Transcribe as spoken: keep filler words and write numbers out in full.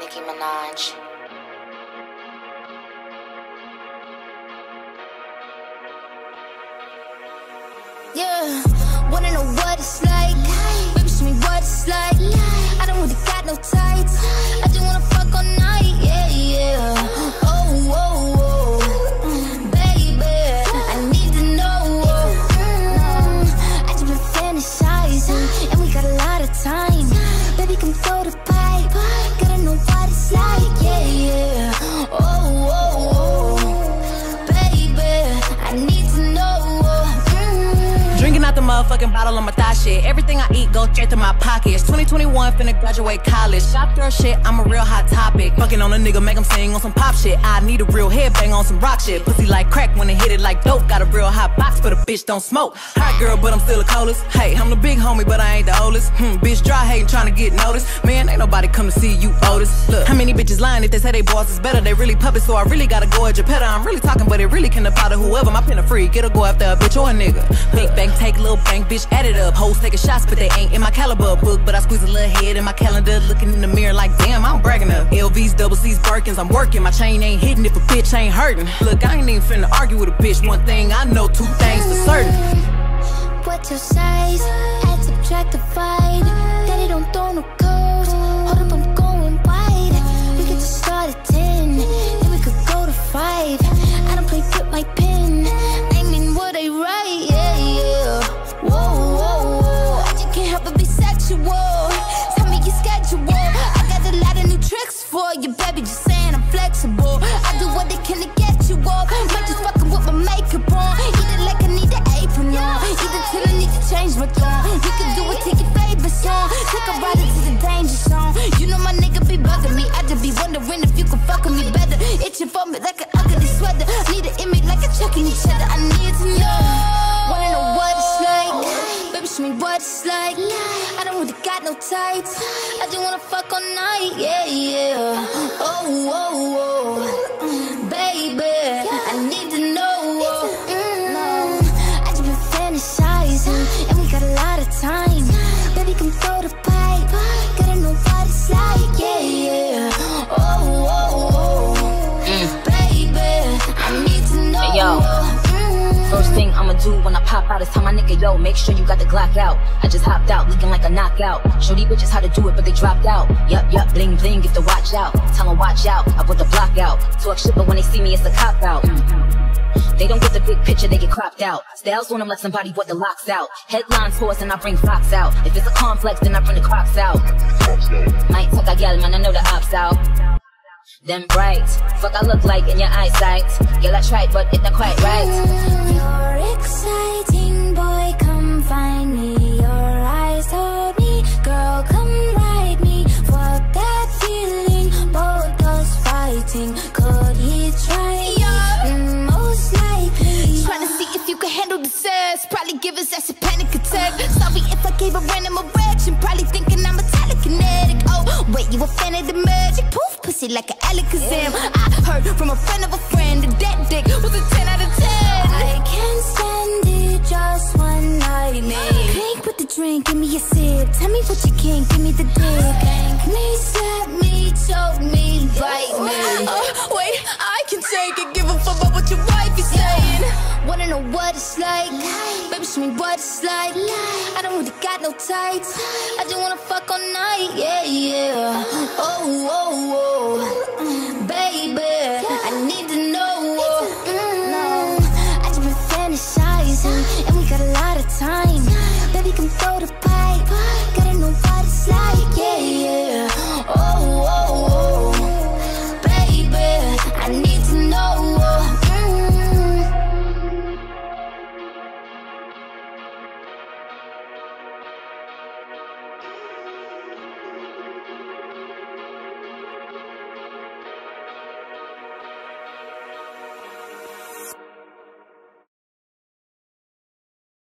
Nicki Minaj. Yeah, wanna know what it's like? Baby, show me what it's like. I don't really got no tights. I just wanna fuck all night. Yeah, yeah. Oh, oh, oh, baby, I need to know. Mm, I just been fantasizing, and we got a lot of time. Baby, come throw the pipe. Gotta know what it's like. Yeah, yeah. Oh, oh, oh, baby, I need to know. Drinking out the motherfucking bottle on my thigh shit. Everything I eat goes straight to my pockets. twenty twenty-one, finna graduate college. Shop girl shit, I'm a real hot topic. Fucking on a nigga, make him sing on some pop shit. I need a real headbang on some rock shit. Pussy like crack when it hit it like dope. Got a real hot box, but a bitch don't smoke. Hot girl, but I'm still the coldest. Hey, I'm the big homie, but I ain't the oldest. Hmm, bitch dry hating, trying to get noticed. Man, ain't nobody come to see you, Otis. Look, how many bitches lying if they say they boss is better? They really puppets, so I really gotta go at your petter. I'm really talking, but it really can apply to whoever. My pen a free, get a go after a bitch or a nigga. Big bang, take little bang, bitch, add it up. Hoes taking shots, but they ain't in my caliber book. But I squeeze a little head in my calendar, looking in the mirror like, damn, I'm bragging up. L Vs, double C's, Birkins, I'm working. My chain ain't hitting if a bitch ain't hurting. Look, I ain't even finna argue with a bitch. One thing I know, two things for certain. What's your size? Add, subtract, divide. Daddy don't throw no curves. Hold up, I'm going wide. We could just start at ten, then we could go to five. I don't play with my pen. I mean what I write, yeah, yeah. Whoa, whoa, whoa. I just can't help but be sexual. Tell me your schedule. I got a lot of new tricks for you, baby. Just saying I'm flexible. I do what they can to get you up. Might just fucking with my makeup on. Eat it like I need an apron on. Eat it till I need to change my tone. We can do it, take your favorite song. Take a ride into the danger zone. You know my nigga be bugging me. I just be wondering if you can fuck with me better. Itching for me like an ugly sweater. Need an image like a chucking each other. I need to know. Wanna know what it's like? Baby, show me what it's like. I don't really got no tights. I just wanna fuck all night. Yeah, yeah. Oh, oh, oh, baby, I need to know. Mm, I just been fantasizing, and we got a lot of time. Baby, come throw the pipe. Gotta know what it's like. Yeah, yeah. Oh, oh, oh, mm. Baby, I need to know. Hey, yo. First thing I'ma do when I pop out is tell my nigga, yo, make sure you got the Glock out. I just hopped out, looking like a knockout. Show these bitches how to do it, but they dropped out. Yup, yup, bling, bling, get the watch out. Tell them watch out, I put the block out. Talk shit, but when they see me, it's a cop out. Mm-hmm. They don't get the big picture, they get cropped out. Styles on them like somebody brought the locks out. Headlines horse and I bring Fox out. If it's a complex, then I bring the crops out. Might talk a gal, man, I know the ops out. Them bright, fuck I look like in your eyesight. Girl, I tried, but it not quite right. You're exciting, boy, come find me. Your eyes told me, girl, come ride me. Fuck that feeling, both us fighting. Could he try? Yeah, mm, most likely. Trying to see if you can handle the sass. Probably give his ass a panic attack. Sorry if I gave a random erection. Probably thinking I'm a telekinetic. Oh, wait, you a fan of the magic? Poof, pussy like an Alakazam. I heard from a friend of a friend that that dick was a ten out of ten. I can't stand it, just one night, man. Crank with the drink, give me a sip. Tell me what you can, give me the dick. Spank me, slap me, choke me, bite me. Uh, wait, I can take it, give a fuck about what your wife is saying. Wanna know what it's like? Baby, show me what it's like. I don't really got no tights. I just wanna fuck all night, yeah, yeah. Oh, oh.